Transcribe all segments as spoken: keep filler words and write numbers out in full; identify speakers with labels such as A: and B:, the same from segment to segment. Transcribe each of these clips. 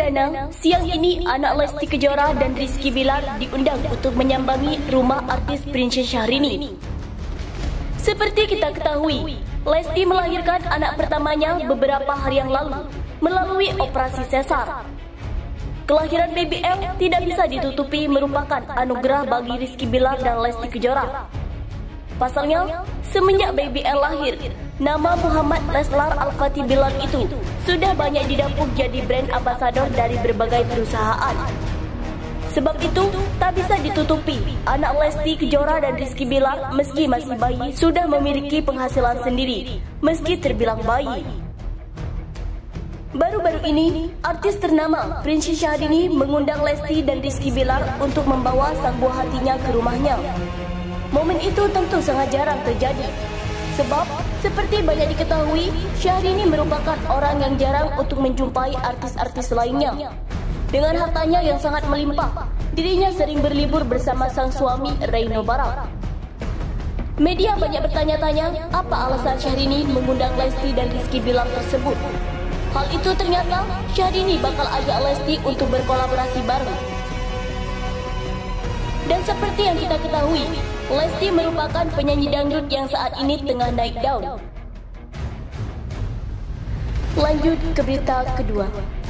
A: perdana, siang ini anak Lesti Kejora dan Rizky Bilar diundang untuk menyambangi rumah artis Princess Syahrini. Seperti kita ketahui, Lesti melahirkan anak pertamanya beberapa hari yang lalu melalui operasi sesar. Kelahiran baby L tidak bisa ditutupi merupakan anugerah bagi Rizky Bilar dan Lesti Kejora. Pasalnya, semenjak baby L lahir, nama Muhammad Leslar Al-Fatih Bilar itu sudah banyak didapuk jadi brand ambassador dari berbagai perusahaan. Sebab itu, tak bisa ditutupi, anak Lesti Kejora dan Rizky Bilar meski masih bayi sudah memiliki penghasilan sendiri, meski terbilang bayi. Baru-baru ini, artis ternama Princess Syahrini mengundang Lesti dan Rizky Bilar untuk membawa sang buah hatinya ke rumahnya. Momen itu tentu sangat jarang terjadi. Sebab, seperti banyak diketahui, Syahrini merupakan orang yang jarang untuk menjumpai artis-artis lainnya. Dengan hartanya yang sangat melimpah, dirinya sering berlibur bersama sang suami Reino Barak. Media banyak bertanya-tanya apa alasan Syahrini mengundang Lesti dan Rizky Bilar tersebut. Hal itu ternyata Syahrini bakal ajak Lesti untuk berkolaborasi bareng. Dan seperti yang kita ketahui, Lesti merupakan penyanyi dangdut yang saat ini tengah naik daun. Lanjut ke berita kedua.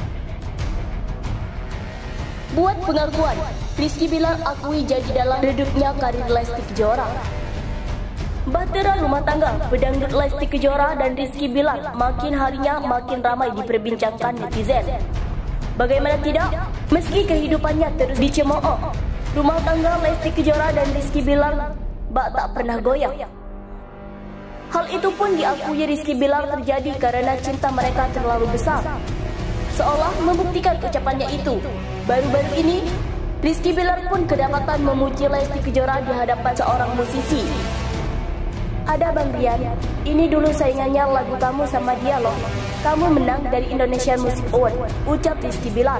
A: Buat pengakuan, Rizky Bilar akui jadi dalam redupnya karir Lesti Kejora. Bahtera rumah tangga pedangdut Lesti Kejora dan Rizky Bilar makin harinya makin ramai diperbincangkan netizen. Bagaimana tidak, meski kehidupannya terus dicemooh, rumah tangga Lesti Kejora dan Rizky Bilar bak tak pernah goyang. Hal itu pun diakui Rizky Bilar terjadi karena cinta mereka terlalu besar. Seolah membuktikan ucapannya itu, baru-baru ini Rizky Bilar pun kedapatan memuji Lesti Kejora di hadapan seorang musisi. Ada Bang Rian, ini dulu saingannya lagu kamu sama dia loh. Kamu menang dari Indonesian Music Award, ucap Rizky Bilar.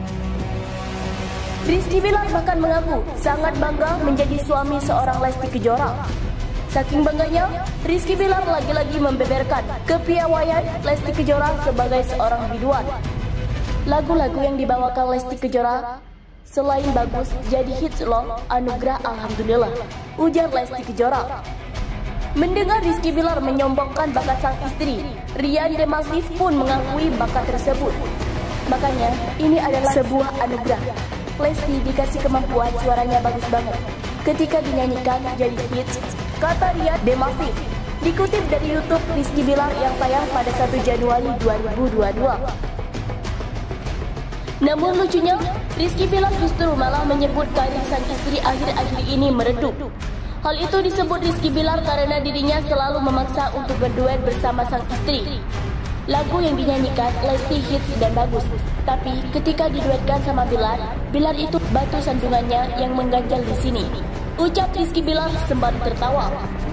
A: Rizky Bilar bahkan mengaku sangat bangga menjadi suami seorang Lesti Kejora. Saking bangganya, Rizky Bilar lagi-lagi membeberkan kepiawaian Lesti Kejora sebagai seorang biduan. Lagu-lagu yang dibawakan Lesti Kejora selain bagus jadi hits loh, anugerah alhamdulillah, ujar Lesti Kejora. Mendengar Rizky Bilar menyombongkan bakat sang istri, Rian Demasif pun mengakui bakat tersebut. Makanya, ini adalah sebuah anugerah. Lesti dikasih kemampuan, suaranya bagus banget. Ketika dinyanyikan jadi hits, kata Rian Demasif. Dikutip dari YouTube Rizky Bilar yang tayang pada satu Januari dua ribu dua puluh dua. Namun lucunya, Rizky Bilar justru malah menyebut karir sang istri akhir-akhir ini meredup. Hal itu disebut Rizky Bilar karena dirinya selalu memaksa untuk berduet bersama sang istri. Lagu yang dinyanyikan Lesti hits dan bagus, tapi ketika diduetkan sama Bilar, Bilar itu batu sandungannya yang mengganjal di sini, ucap Rizky Bilar sembari tertawa.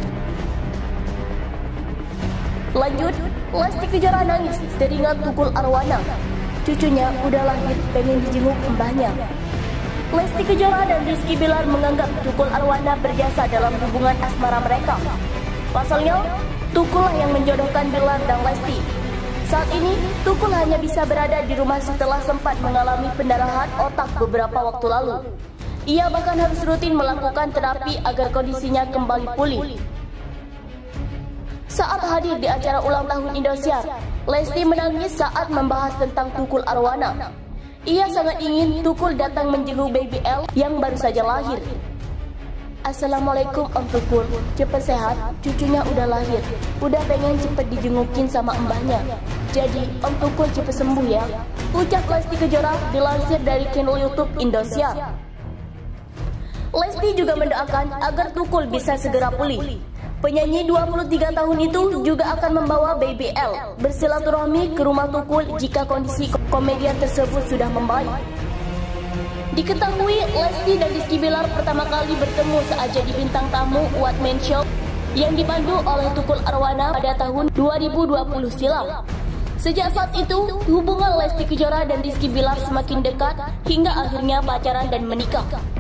A: Lanjut, Lesti Kejora nangis teringat Tukul Arwana. Cucunya udah lahir pengen dijenguk mbahnya. Lesti Kejora dan Rizky Bilar menganggap Tukul Arwana berjasa dalam hubungan asmara mereka. Pasalnya, Tukul lah yang menjodohkan Bilar dan Lesti. Saat ini, Tukul hanya bisa berada di rumah setelah sempat mengalami pendarahan otak beberapa waktu lalu. Ia bahkan harus rutin melakukan terapi agar kondisinya kembali pulih. Saat hadir di acara ulang tahun Indosiar, Lesti menangis saat membahas tentang Tukul Arwana. Ia sangat ingin Tukul datang menjenguk baby L yang baru saja lahir. Assalamualaikum Om Tukul, cepet sehat, cucunya udah lahir. Udah pengen cepet dijengukin sama mbahnya. Jadi Om Tukul cepet sembuh ya, ucap Lesti Kejora dilansir dari channel YouTube Indosiar. Lesti juga mendoakan agar Tukul bisa segera pulih. Penyanyi dua puluh tiga tahun itu juga akan membawa baby L bersilaturahmi ke rumah Tukul jika kondisi komedian tersebut sudah membaik. Diketahui Lesti dan Rizky Bilar pertama kali bertemu saat jadi bintang tamu What Man Show yang dipandu oleh Tukul Arwana pada tahun dua ribu dua puluh silam. Sejak saat itu, hubungan Lesti Kejora dan Rizky Bilar semakin dekat hingga akhirnya pacaran dan menikah.